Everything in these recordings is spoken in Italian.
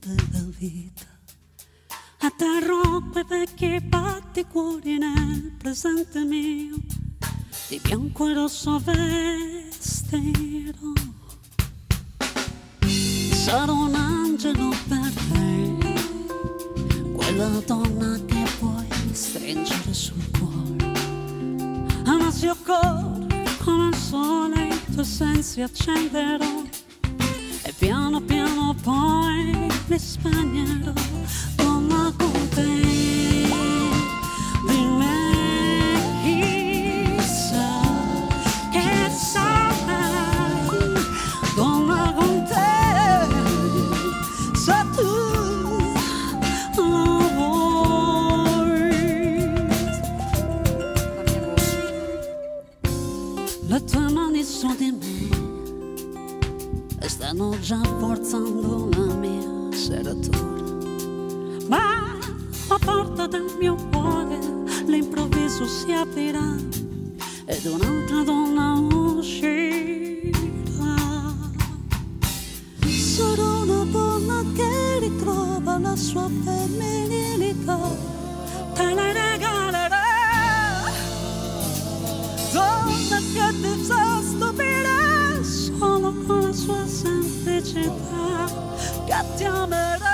della vita. Atterrò quei vecchi batticuori nel presente mio, di bianco e rosso vestirò. Sarò un angelo per te, quella donna che puoi stringere sul cuore. Ma se occorre come il sole i tuoi sensi accenderò, e piano piano poi li spegnerò. Donna con te di me chissà che sarai. Donna con te se tu lo vuoi. Le tue mani su di me e stanno già forzando la mia serratura, ma la porta del mio cuore all'improvviso si aprirà ed un'altra donna uscirà. Sarò una donna che ritrova la sua femminilità, te la regalerò. Donna che ti sa stupire solo con la sua semplicità, che ti amerà.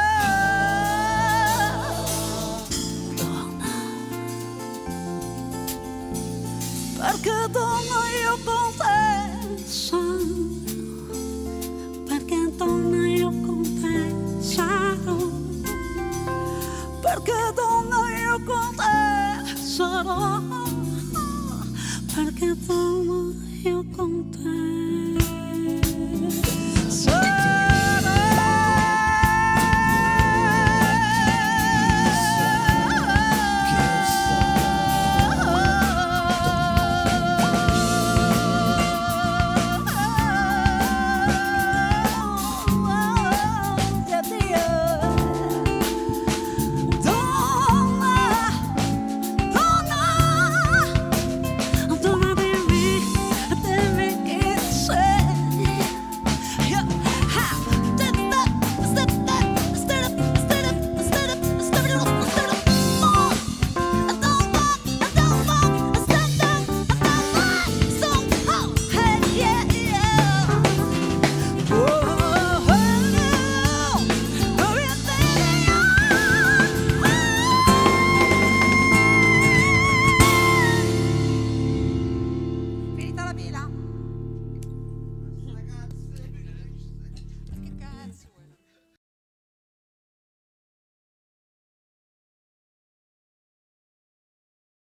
Perché donna io con te sarò, perché donna io con te sarò, perché donna io con te sarò, perché donna io con te